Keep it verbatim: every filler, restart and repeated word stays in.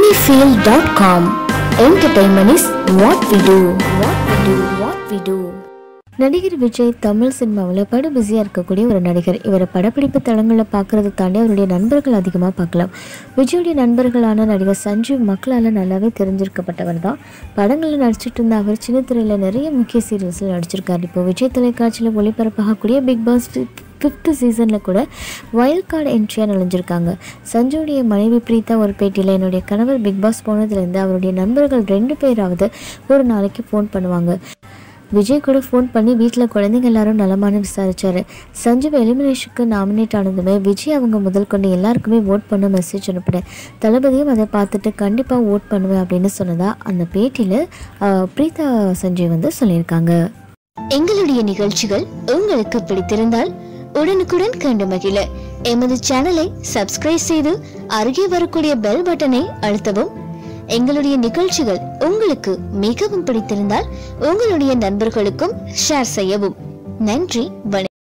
Sunnyfield dot com. Entertainment is what we do. What we do. What we do. நடிகர் விஜய் தமிழ் சினிமாவில் படு பிஸியாக இருக்கக்கூடிய ஒரு நடிகர். இவரை படப்பிடிப்பு தளங்களில் பார்க்கறதை தாண்டி அவருடைய நண்பர்கள் அதிகமாக பார்க்கலாம். விஜயுடைய நண்பர்களான நடிகர் சஞ்சீவ் மக்களால் நல்லாவே தெரிஞ்சிருக்கப்பட்டவர் தான். படங்களில் நடிச்சிட்டு இருந்த அவர் சின்ன திரையில் நிறைய முக்கிய சீரியல்ஸில் நடிச்சிருக்காரு. இப்போ விஜய் தொலைக்காட்சியில் ஒளிபரப்பாகக்கூடிய பிக் பாஸ் ஃபிஃப்த்து சீசனில் கூட வைல்ட் கார்டு என்ட்ரியாக நுழைஞ்சிருக்காங்க. சஞ்சுடைய மனைவி பிரீதா ஒரு பேட்டியில், என்னுடைய கணவர் பிக் பாஸ் போனதுலேருந்து அவருடைய நண்பர்கள் ரெண்டு பேராவது ஒரு நாளைக்கு ஃபோன் பண்ணுவாங்க. விஜய் கூட ஃபோன் பண்ணி வீட்டில் குழந்தைங்க எல்லாரும் நலமான விசாரித்தார். சஞ்சீவ் எலிமினேஷனுக்கு நாமினேட் ஆனதுமே விஜய் அவங்க முதல் கொண்டு எல்லாருக்குமே ஓட் பண்ண மெசேஜ் அனுப்புகிறேன். தளபதியும் அதை பார்த்துட்டு கண்டிப்பாக ஓட் பண்ணுவேன் அப்படின்னு சொன்னதா அந்த பேட்டியில் பிரீதா சஞ்சீவ் வந்து சொல்லியிருக்காங்க. எங்களுடைய நிகழ்ச்சிகள் உங்களுக்கு பிடித்திருந்தால் உடனுக்குடன் கண்டு மகிழ எமது சேனலை சப்ஸ்கிரைப் செய்து அருகே வரக்கூடிய பெல் பட்டனை அழுத்தவும். எங்களுடைய நிகழ்ச்சிகள் உங்களுக்கு மிகவும் பிடித்திருந்தால் உங்களுடைய நண்பர்களுக்கும் ஷேர் செய்யவும். நன்றி, வணக்கம்.